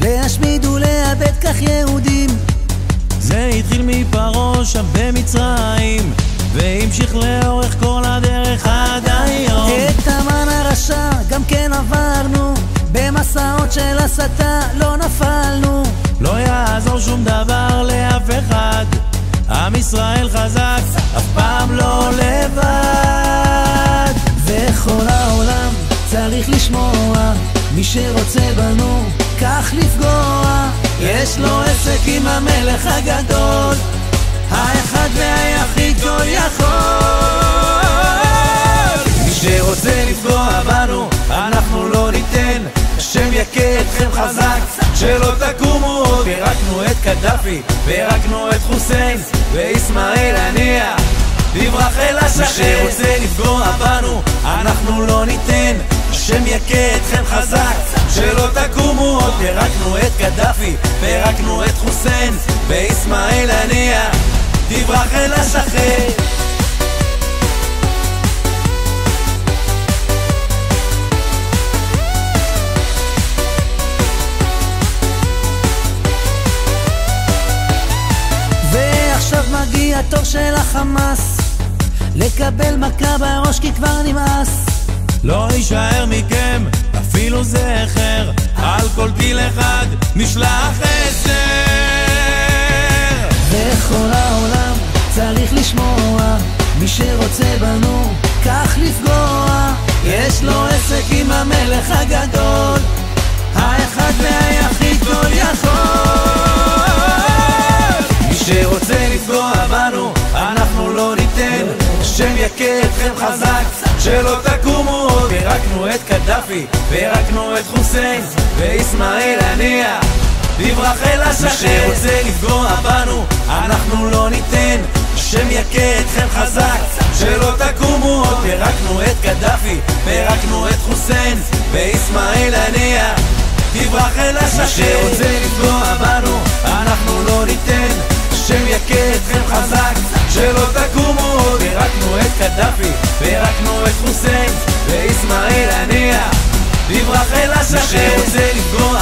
להשמיד ולאבד כך יהודים. זה התחיל מפרעה שם במצרים, והמשיך לאורך כל הדרך עד היום. את המן הרשע גם כן עברנו, במסעות של הסתה לא נפלנו. לא יעזור שום דבר לאף אחד, עם ישראל חזק, אף פעם לא לבד. וכל העולם צריך לשמוע, מי שרוצה בנו כך לפגוע. יש לו עסק עם המלך הגדול, האחד והיחיד כל יכול. מי שרוצה לפגוע בנו אנחנו לא ניתן, השם יכה אתכם חזק, שלא תקומו עוד. פירקנו את קדאפי, פירקנו את חוסיין, ואיסמעיל הנייה לברח אל השכן. מי שרוצה לפגוע בנו אנחנו לא ניתן, השם יכה אתכם חזק, שלא תקומו עוד. פירקנו את קדאפי, פירקנו את חוסיין, ואיסמעיל הנייה לברח אל השכן. ועכשיו מגיע התור של החמאס, לקבל מכה בראש כי כבר נמאס. לא יישאר מכם אפילו זכר, על כל טיל אחד נשלח הסר. וכל העולם צריך לשמוע, מי שרוצה בנו כך לפגוע. יש לו עסק עם המלך הגדול, האחד והיחיד כל יכול. מי שרוצה לפגוע בנו אנחנו לא ניתן, השם יכה אתכם חזק, שלא תקומו עוד. פירקנו את קדאפי, פירקנו את חוסיין, ואיסמעיל הנייה לברח אל השכן. מי שרוצה לפגוע בנו אנחנו לא ניתן, השם יכה אתכם חזק, שלא תקומו עוד. פירקנו את קדאפי, פירקנו את חוסיין, ואיסמעיל הנייה לברח אל השכן. מי שרוצה לפגוע בנו אנחנו לא ניתן, השם יכה אתכם חזק, שלא תקומו עוד. פירקנו את קדאפי, פירקנו את חוסיין, ואיסמעיל הנייה לברח אל השכן. מי שרוצה לפגוע